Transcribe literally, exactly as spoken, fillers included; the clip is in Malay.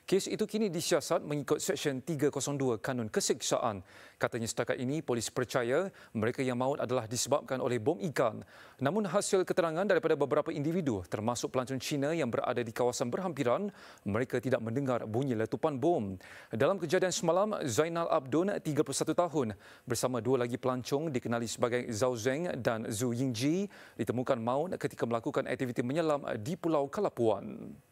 Kes itu kini disiasat mengikut Seksyen tiga kosong dua Kanun Keseksaan. Katanya setakat ini polis percaya mereka yang maut adalah disebabkan oleh bom ikan. Namun hasil keterangan daripada beberapa individu termasuk pelancong Cina yang berada di kawasan berhampiran, mereka tidak mendengar bunyi letupan bom. Dalam kejadian semalam, Zainal Abdun, tiga puluh satu tahun, bersama dua lagi pelancong dikenali sebagai Zhao Zeng dan Zhu Yingji ditemukan maut ketika melakukan aktiviti menyelam di Pulau Kalapuan.